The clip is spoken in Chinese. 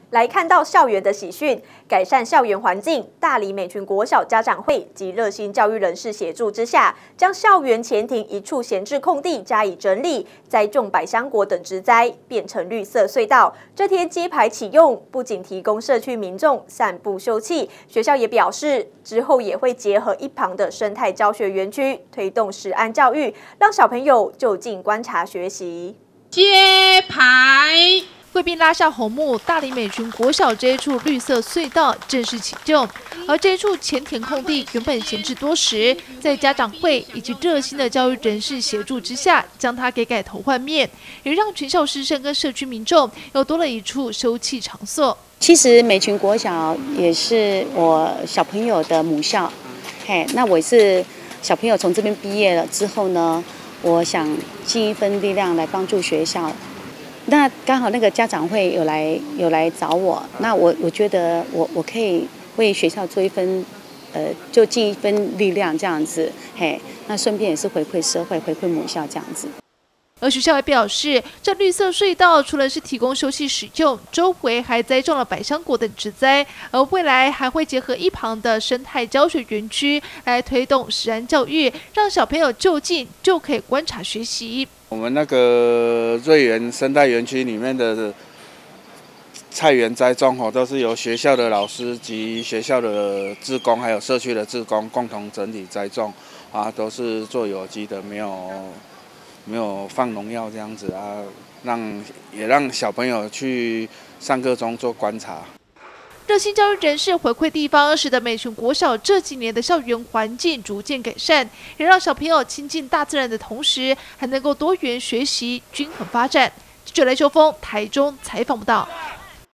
来看到校园的喜讯，改善校园环境。大里美群国小家长会及热心教育人士协助之下，将校园前庭一处闲置空地加以整理，栽种百香果等植栽，变成绿色隧道。这天揭牌启用，不仅提供社区民众散步休憩，学校也表示，之后也会结合一旁的生态教学园区，推动食安教育，让小朋友就近观察学习。 揭牌。 贵宾拉下红幕，大里美群国小这一处绿色隧道正式启用。而这一处前田空地原本闲置多时，在家长会以及热心的教育人士协助之下，将它给改头换面，也让全校师生跟社区民众又多了一处休憩场所。 其实美群国小也是我小朋友的母校，那我是小朋友从这边毕业了之后呢，我想尽一份力量来帮助学校。那刚好那个家长会有来找我，那我觉得我可以为学校做一份，就尽一份力量这样子，那顺便也是回馈社会、回馈母校这样子。 而学校也表示，这绿色隧道除了是提供休憩使用，周围还栽种了百香果等植栽，而未来还会结合一旁的生态教学园区，来推动食安教育，让小朋友就近就可以观察学习。 我们那个瑞园生态园区里面的菜园栽种都是由学校的老师及学校的志工，还有社区的志工共同整体栽种都是做有机的，没有放农药这样子也让小朋友去上课中做观察。 热心教育人士回馈地方，使得美群国小这几年的校园环境逐渐改善，也让小朋友亲近大自然的同时，还能够多元学习、均衡发展。记者赖秋峰台中采访报道。